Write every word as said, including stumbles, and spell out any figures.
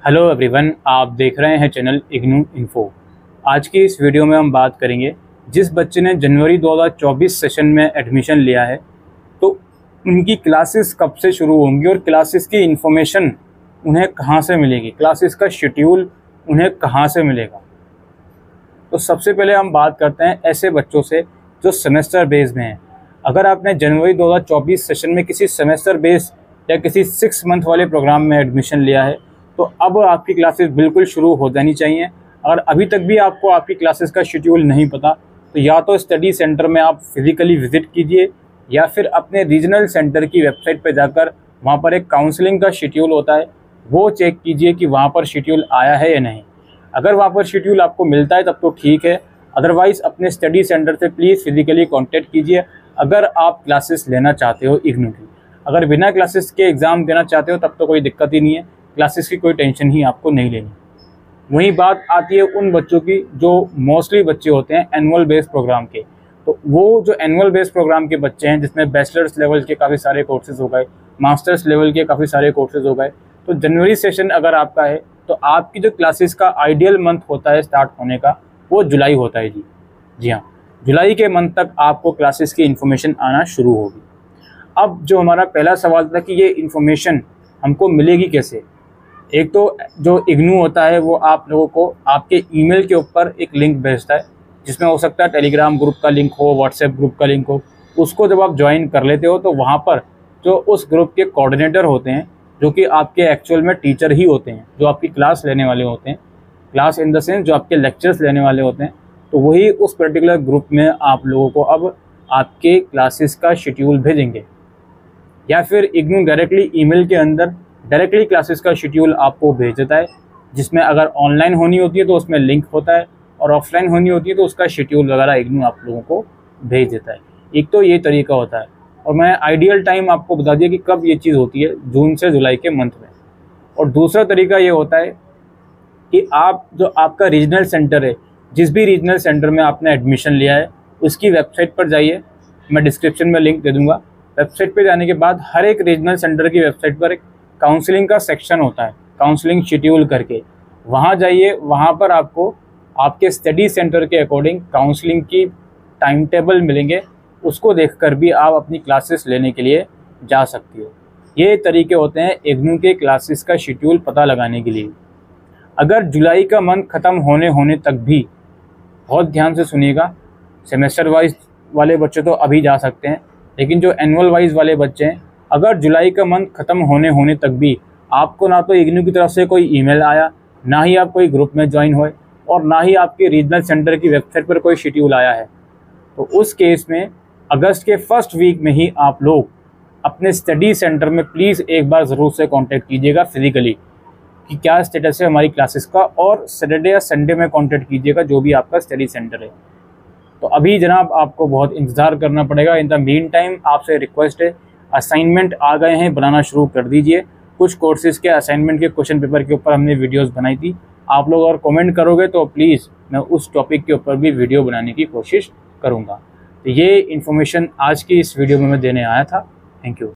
Hello everyone, आप देख रहे हैं चैनल इग्नू इन्फो। आज की इस वीडियो में हम बात करेंगे जिस बच्चे ने जनवरी दो हज़ार चौबीस सेशन में एडमिशन लिया है तो उनकी क्लासेस कब से शुरू होंगी और क्लासेस की इन्फॉर्मेशन उन्हें कहां से मिलेगी, क्लासेस का शेड्यूल उन्हें कहां से मिलेगा। तो सबसे पहले हम बात करते हैं ऐसे बच्चों से जो सेमेस्टर बेस में हैं। अगर आपने जनवरी दो हज़ार चौबीस सेशन में किसी सेमेस्टर बेस या किसी सिक्स मंथ वाले प्रोग्राम में एडमिशन लिया है तो अब आपकी क्लासेस बिल्कुल शुरू हो जानी चाहिए। अगर अभी तक भी आपको आपकी क्लासेस का शेड्यूल नहीं पता तो या तो स्टडी सेंटर में आप फिज़िकली विज़िट कीजिए या फिर अपने रीजनल सेंटर की वेबसाइट पर जाकर वहाँ पर एक काउंसलिंग का शेड्यूल होता है वो चेक कीजिए कि वहाँ पर शेड्यूल आया है या नहीं। अगर वहाँ पर शेड्यूल आपको मिलता है तब तो ठीक है, अदरवाइज़ अपने स्टडी सेंटर से प्लीज़ फिज़िकली कॉन्टेक्ट कीजिए अगर आप क्लासेस लेना चाहते हो इग्नू की। अगर बिना क्लासेस के एग्ज़ाम देना चाहते हो तब तो कोई दिक्कत ही नहीं है, क्लासेस की कोई टेंशन ही आपको नहीं लेनी। वहीं बात आती है उन बच्चों की जो मोस्टली बच्चे होते हैं एनुअल बेस्ड प्रोग्राम के। तो वो जो एनुअल बेस्ड प्रोग्राम के बच्चे हैं जिसमें बैचलर्स लेवल के काफ़ी सारे कोर्सेज हो गए, मास्टर्स लेवल के काफ़ी सारे कोर्सेज हो गए, तो जनवरी सेशन अगर आपका है तो आपकी जो क्लासेस का आइडियल मंथ होता है स्टार्ट होने का वो जुलाई होता है। जी जी हाँ, जुलाई के मंथ तक आपको क्लासेस की इन्फॉर्मेशन आना शुरू होगी। अब जो हमारा पहला सवाल था कि ये इन्फॉर्मेशन हमको मिलेगी कैसे। एक तो जो इग्नू होता है वो आप लोगों को आपके ईमेल के ऊपर एक लिंक भेजता है जिसमें हो सकता है टेलीग्राम ग्रुप का लिंक हो, व्हाट्सएप ग्रुप का लिंक हो। उसको जब आप ज्वाइन कर लेते हो तो वहाँ पर जो उस ग्रुप के कोऑर्डिनेटर होते हैं जो कि आपके एक्चुअल में टीचर ही होते हैं, जो आपकी क्लास लेने वाले होते हैं, क्लास इन द सेंस जो आपके लेक्चर्स लेने वाले होते हैं, तो वही उस पर्टिकुलर ग्रुप में आप लोगों को अब आपके क्लासेस का शेड्यूल भेजेंगे। या फिर इग्नू डायरेक्टली ईमेल के अंदर डायरेक्टली क्लासेस का शेड्यूल आपको भेज देता है, जिसमें अगर ऑनलाइन होनी होती है तो उसमें लिंक होता है और ऑफलाइन होनी होती है तो उसका शेड्यूल वगैरह इग्नू आप लोगों को भेज देता है। एक तो ये तरीका होता है और मैं आइडियल टाइम आपको बता दिया कि कब ये चीज़ होती है, जून से जुलाई के मंथ में। और दूसरा तरीका ये होता है कि आप जो आपका रीजनल सेंटर है, जिस भी रीजनल सेंटर में आपने एडमिशन लिया है उसकी वेबसाइट पर जाइए, मैं डिस्क्रिप्शन में लिंक दे दूँगा। वेबसाइट पे जाने के बाद हर एक रीजनल सेंटर की वेबसाइट पर एक काउंसलिंग का सेक्शन होता है, काउंसलिंग शेड्यूल करके। वहाँ जाइए, वहाँ पर आपको आपके स्टडी सेंटर के अकॉर्डिंग काउंसलिंग की टाइम टेबल मिलेंगे, उसको देखकर भी आप अपनी क्लासेस लेने के लिए जा सकती हो। ये तरीके होते हैं इग्नू के क्लासेस का शेड्यूल पता लगाने के लिए। अगर जुलाई का मंथ ख़त्म होने होने तक भी, बहुत ध्यान से सुनिएगा, सेमेस्टर वाइज वाले बच्चे तो अभी जा सकते हैं, लेकिन जो एनुअल वाइज वाले बच्चे हैं, अगर जुलाई का मंथ ख़त्म होने होने तक भी आपको ना तो इग्नू की तरफ से कोई ईमेल आया, ना ही आप कोई ग्रुप में ज्वाइन हुए और ना ही आपके रीजनल सेंटर की वेबसाइट पर कोई शेड्यूल आया है, तो उस केस में अगस्त के फर्स्ट वीक में ही आप लोग अपने स्टडी सेंटर में प्लीज़ एक बार ज़रूर से कांटेक्ट कीजिएगा फिज़िकली कि क्या स्टेटस है हमारी क्लासेस का, और सैटरडे या संडे में कांटेक्ट कीजिएगा जो भी आपका स्टडी सेंटर है। तो अभी जनाब आपको बहुत इंतज़ार करना पड़ेगा। इन द मीन टाइम आपसे रिक्वेस्ट है, असाइनमेंट आ गए हैं, बनाना शुरू कर दीजिए। कुछ कोर्सेज़ के असाइनमेंट के क्वेश्चन पेपर के ऊपर हमने वीडियोस बनाई थी, आप लोग अगर कमेंट करोगे तो प्लीज़ मैं उस टॉपिक के ऊपर भी वीडियो बनाने की कोशिश करूँगा। तो ये इन्फॉर्मेशन आज की इस वीडियो में मैं देने आया था। Thank you.